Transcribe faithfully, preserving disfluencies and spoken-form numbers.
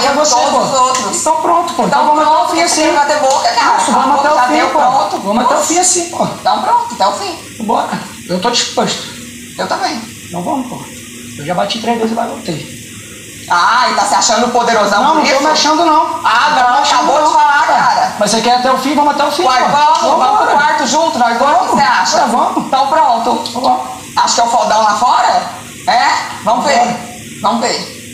é você, todos pô. os outros. Então pronto, pô. Então, Então vamos até o pronto, fim você assim. quer bater boca, cara. Isso, vamos até o Já fim, deu, pô. pronto. Vamos até o Oxe. fim assim, pô. Então pronto, até o fim. Bora. Eu tô disposto. Eu também. Então vamos, pô. Eu já bati três vezes e vai voltei. Ah, e tá se achando poderosão Não, por não isso? tô me achando não. Ah, Não tô não, me achando, acabou não. de falar, cara. Mas você quer até o fim? Vamos até o fim, Uai, pô. vamos, vamos pro embora. quarto junto, nós dois, o que Vamos. você acha? É, vamos. Então pronto. Vamos. Acho que é o fodão lá fora? É? Vamos ver. Bora. Vamos ver.